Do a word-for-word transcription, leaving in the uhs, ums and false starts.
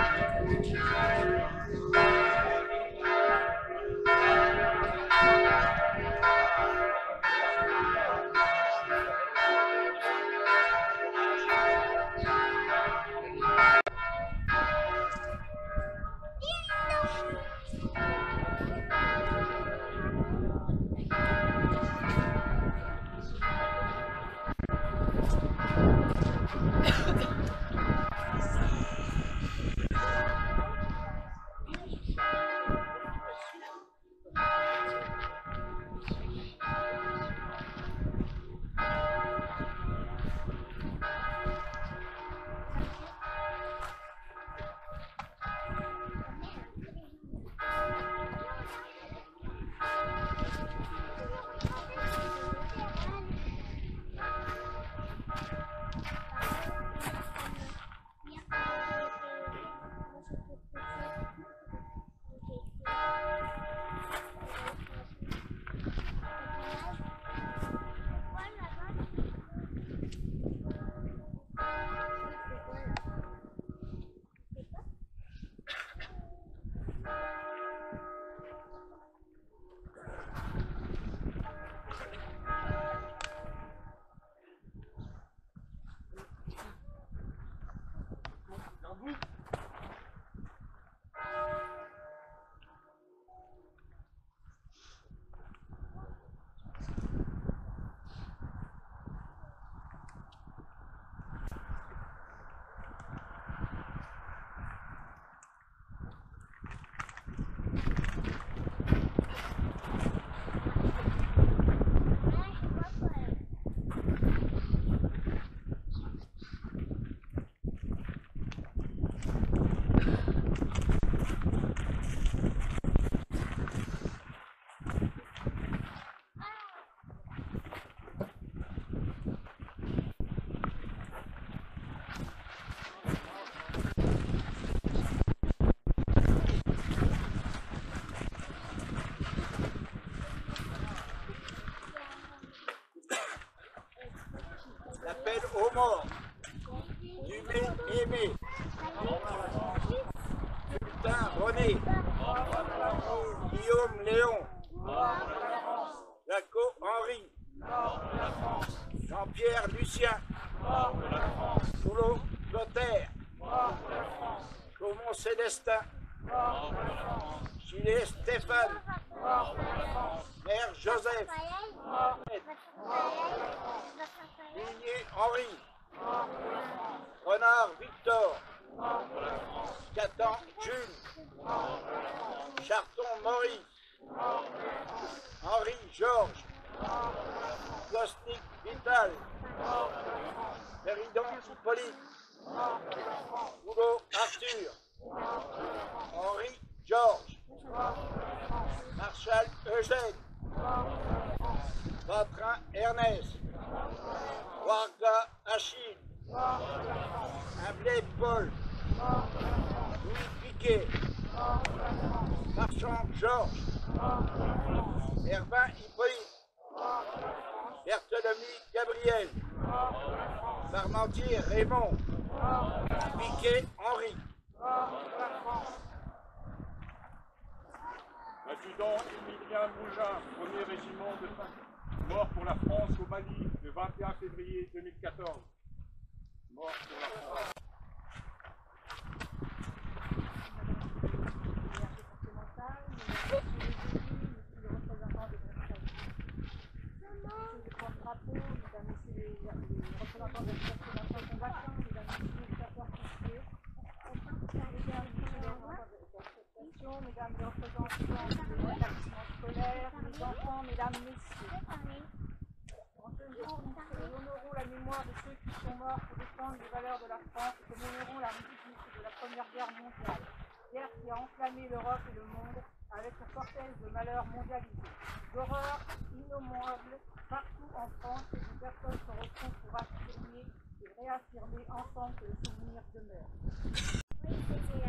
L'appel aux morts. Dumé Aimé. Fultin René. Guillaume Léon. Jaco Henri. Jean-Pierre Lucien. Soulot Clotaire. Chaumont Célestin. Gilet Stéphane. Mère Joseph. Ligné Henri. Renard Victor. Catan Jules. Charton Maurice. Henri Georges. Gosnik Vital. Méridon Hippolyte. Boulot Arthur. Henri Georges. Marshal Eugène. Vatrin Ernest. Warga Achille. Ablé Paul. Louis Piquet. Marchand Georges. Herbin Hippolyte. Berthelemy Gabriel. Parmentier Raymond. Piquet Henri. Adjudant Émilien Mougin, premier régiment de Saint, mort pour la France au Mali le vingt et un février deux mille quatorze. Mort pour la France. Mesdames les représentants des établissements scolaires, les enfants, mesdames, messieurs. En ce jour, nous honorons la mémoire de ceux qui sont morts pour défendre les valeurs de la France et commémorons la réussite de la Première Guerre mondiale, guerre qui a enflammé l'Europe et le monde avec son cortège de malheurs mondialisés. D'horreurs innommables partout en France, et des personnes se retrouvent pour affirmer et réaffirmer ensemble que le souvenir demeure.